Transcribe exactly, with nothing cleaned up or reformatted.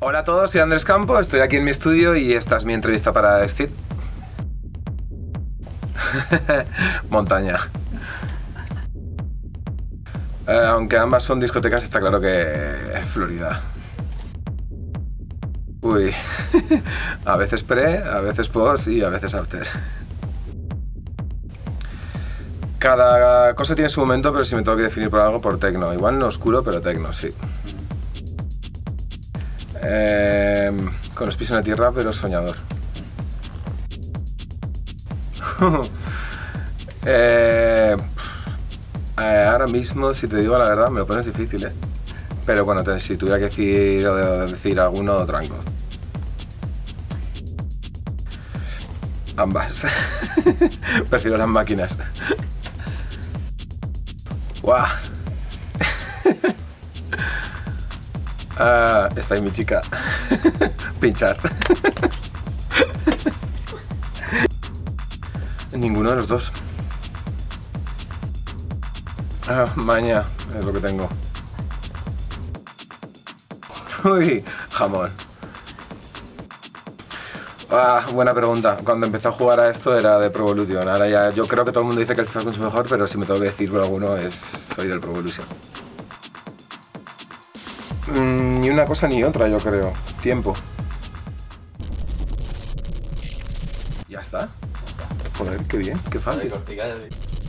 Hola a todos, soy Andrés Campo, estoy aquí en mi estudio y esta es mi entrevista para Steve. Montaña. Eh, aunque ambas son discotecas, está claro que Florida. Uy, a veces pre, a veces post y a veces after. Cada cosa tiene su momento, pero si me tengo que definir por algo, por techno. Igual no oscuro, pero techno, sí. Eh, con los pies en la tierra, pero soñador. eh, eh, ahora mismo, si te digo la verdad, me lo pones difícil, ¿eh? Pero bueno, te, si tuviera que decir, decir alguno, tranco. Ambas. Prefiero las máquinas. ¡Guau! Ah, está ahí mi chica. Pinchar. Ninguno de los dos. Ah, maña, es lo que tengo. Uy, jamón. Ah, buena pregunta. Cuando empecé a jugar a esto era de Pro Evolution. Ahora ya, yo creo que todo el mundo dice que el FIFA es mejor, pero si me tengo que decir por alguno, es, soy del Pro Evolution. Mm, ni una cosa ni otra, yo creo. Tiempo. ¿Ya está? Joder, qué bien, qué fácil.